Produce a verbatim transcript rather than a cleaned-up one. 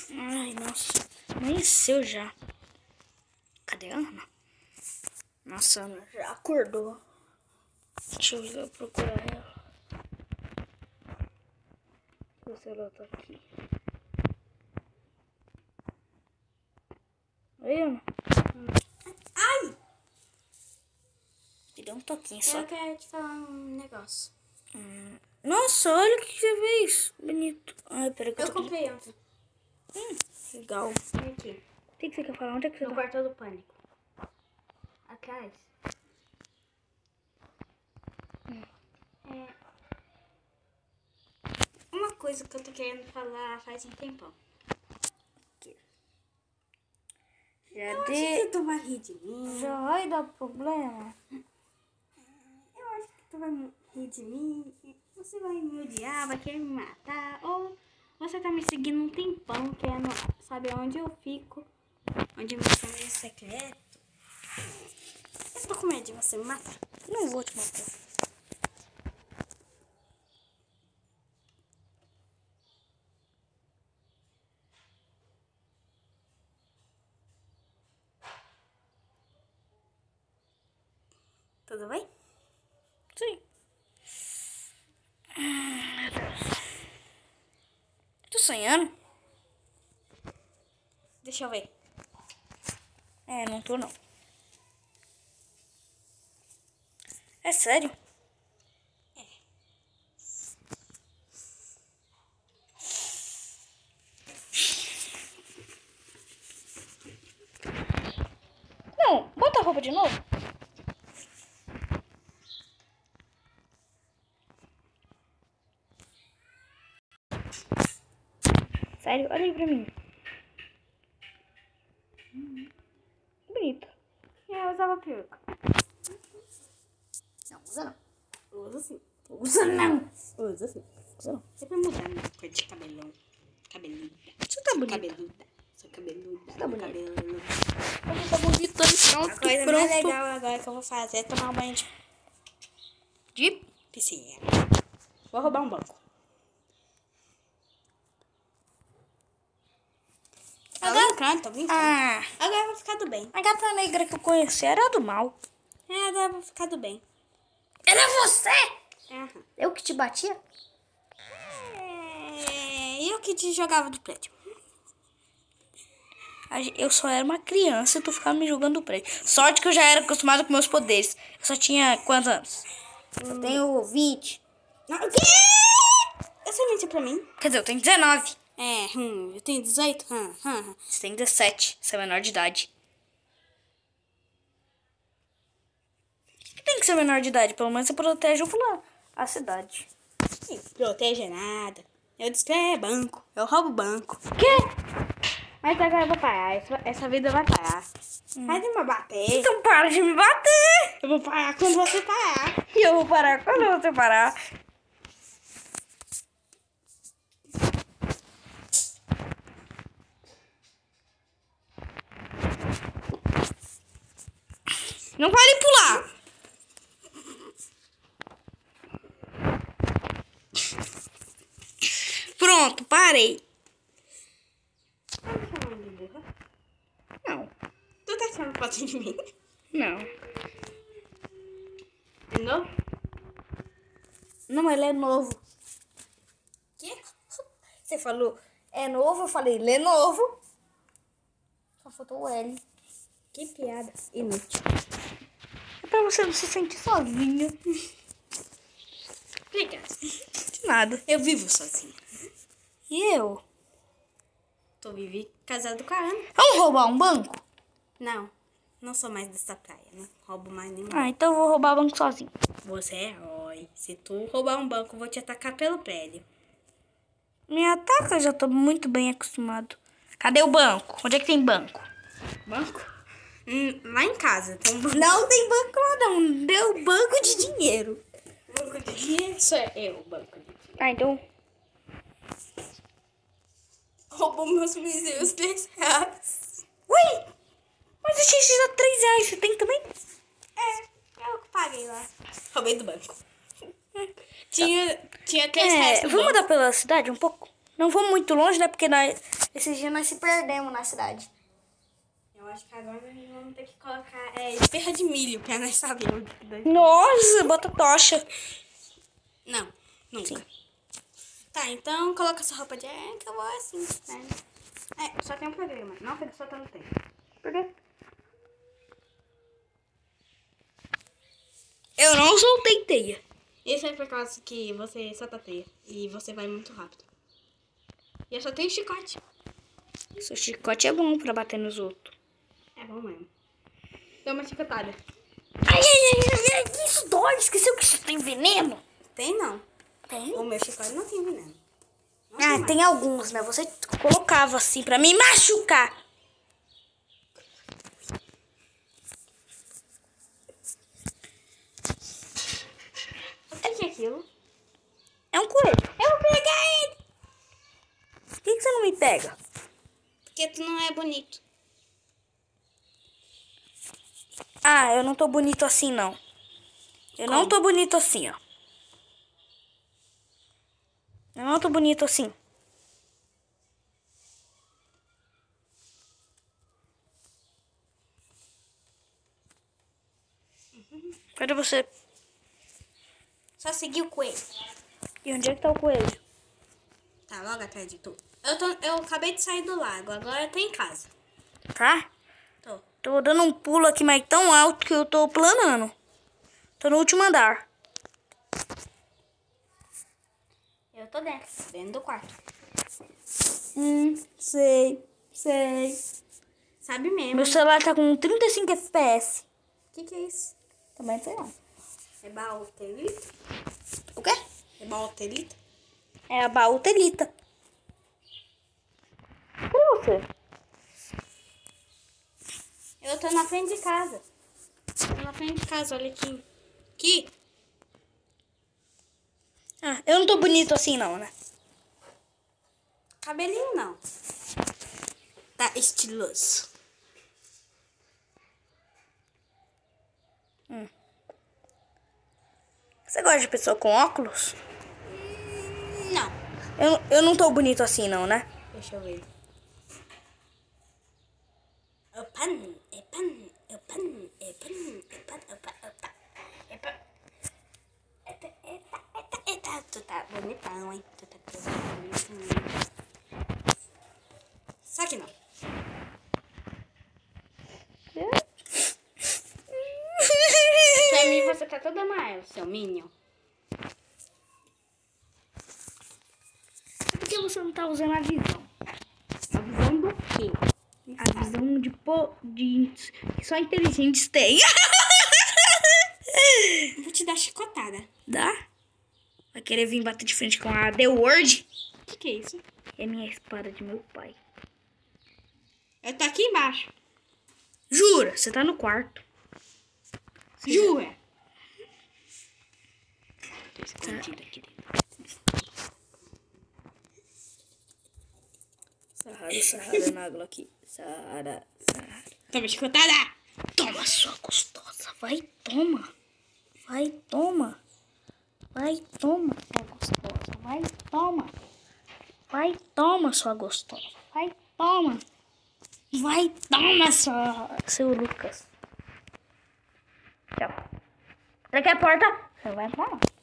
Ai, nossa. Amanheceu já. Cadê a Ana? Nossa, a Ana já acordou. Deixa eu ver, procurar ela. Ver se ela tá aqui. Oi, Ana. Ai! Me deu um toquinho só. Eu quero te falar um negócio. Hum. Nossa, olha o que você fez. Bonito. Ai, peraí que eu, Eu tô comprei ontem. Hum, legal. Aqui. O que, que você quer falar? Onde é que você No tá? quarto do pânico. Atrás. Hum. É. Uma coisa que eu tô querendo falar faz um tempão. Já Eu de... acho que tu vai rir de mim. Já vai dar problema. Eu acho que tu vai rir de mim. Você vai me odiar, vai querer me matar. Ou você tá me seguindo um tempão, querendo saber onde eu fico. Onde meu caminho é secreto. Eu tô com medo de você me matar. Não vou te matar. Tudo bem? Sim. Meu Deus. Tô sonhando? Deixa eu ver. É, não tô não. É sério? É. Não, bota a roupa de novo. Sério? Olha aí pra mim. Bonita. Eu usava peruca. Não, usa não. Usa sim. Usa não. Usa sim. Usa não. Sempre mudar minha cor de cabelão. Cabeluda. Você tá bonita. Cabeluda. Sou cabeluda. Tá bonita. Cabeluda. Você tá bonita. Pronto, A coisa pronto. mais legal agora que eu vou fazer é tomar um banho de De... piscina. Vou roubar um banco. Tá brincando, tô brincando. Ah, Agora eu vou ficar do bem. a gata negra que eu conheci era do mal. É, agora eu vou ficar do bem. Era você? Aham. Eu que te batia? É, eu que te jogava do prédio. Eu só era uma criança e tu ficava me jogando do prédio. Sorte que eu já era acostumada com meus poderes. Eu só tinha quantos anos? Eu tenho vinte. Não, o quê? Você mentiu pra mim? Quer dizer, eu tenho dezenove. É, hum, eu tenho dezoito. Hum, hum. Você tem dezessete. Você é menor de idade. Tem que ser menor de idade. Pelo menos você protege o a cidade. Não protege nada. Eu destrói banco. Eu roubo banco. Quê? Mas agora eu vou parar. Essa, essa vida vai parar. Hum. Vai de me bater. Então para de me bater. Eu vou parar quando você parar. E eu vou parar quando você parar. Não vale pular. Pronto, parei. Tá me chamando de burra? Não, Tu tá tirando foto de mim? não. De novo? Não, ele é novo. Quê? Você falou, é novo? Eu falei, ele é novo. Só faltou o L. Que piada inútil. É pra você não se sentir sozinha. Obrigada. De nada. Eu vivo sozinha. E eu? Tô vivi casado com a Ana. Vamos roubar um banco? Não, não sou mais dessa praia. Não roubo mais nenhum. Ah, então eu vou roubar o banco sozinho. Você é herói. Se tu roubar um banco, eu vou te atacar pelo prédio. Me ataca, eu já tô muito bem acostumado. Cadê o banco? Onde é que tem banco? Banco? Hum, lá em casa tem um banco. Não tem banco lá não. Deu banco de dinheiro. Banco de dinheiro? Isso é eu, banco de dinheiro. Ah, então... Roubou meus míseros três reais. Ui! Mas eu tinha te dado três reais. Você tem também? É, eu que paguei lá. Roubei do banco. Tinha, tinha três reais É, no vamos banco. andar pela cidade um pouco? Não vamos muito longe, né? Porque nós, Esses dias nós se perdemos na cidade. Eu acho que agora nós vamos ter que colocar é, esterra de milho pra nós saber onde. Nossa, bota tocha. Não, nunca. Sim. Tá, então coloca essa roupa de... É, que eu vou assim, né? É, só tem um problema. Não fica soltando tempo. Por quê? Eu não soltei teia. Isso é por causa que você solta teia. E você vai muito rápido. E eu só tenho chicote. Seu chicote é bom pra bater nos outros. É bom mesmo. Deu uma chicotada. Ai, ai, ai, ai, ai, isso dói. Esqueceu que isso tem veneno? Tem não. Tem? O meu chicote não tem veneno. Não Ah, mais. tem alguns, né? Você colocava assim pra me machucar. O que que é aquilo? É um coelho. Eu vou pegar ele. Por que, que você não me pega? Porque tu não é bonito. Ah, eu não tô bonito assim, não. Eu Como? não tô bonito assim, ó. Eu não tô bonito assim. Cadê você? Só seguir o coelho. E onde é que tá o coelho? Tá, logo atrás de tu. Eu, tô, eu acabei de sair do lago. Agora eu tô em casa. Tá? Tô. Tô dando um pulo aqui, mas tão alto que eu tô planando. Tô no último andar. Eu tô dentro. Dentro do quarto. Hum, sei, sei. Sabe mesmo. Meu celular tá com trinta e cinco F P S. O que que é isso? Também sei lá. É bautelita? O quê? É bautelita? É a bautelita. Cadê você? Eu tô na frente de casa. Tô na frente de casa, olha aqui. Aqui? Ah, eu não tô bonito assim não, né? Cabelinho não. Tá estiloso. Hum. Você gosta de pessoa com óculos? Hum, não. Eu, eu não tô bonito assim não, né? Deixa eu ver. Opan, epan, opan, epan, epan, opa, opa, epa. Eita, eita, eita, eita. Tu tá bonitão, hein? Tu tá bonitão. Só que não. Pra mim você tá toda amarela, seu Minion. Por que você não tá usando a visão? A visão do quê? A visão de, po de que só inteligentes têm. Vou te dar chicotada. Dá? Vai querer vir bater de frente com a The Word? O que que é isso? É minha espada de meu pai. Eu tô aqui embaixo. Jura? Você tá no quarto. Jura? Tô escondida aqui dentro. Sahara, Sahara na água aqui. Sahara, Sahara. Toma chicotada. Toma, sua gostosa. Vai, toma. Vai, toma. Vai, toma, sua gostosa. Vai, toma. Vai, toma, sua gostosa. Vai, toma. Vai, toma, sua... seu Lucas. Tchau. Daqui a porta. Você não vai entrar, não.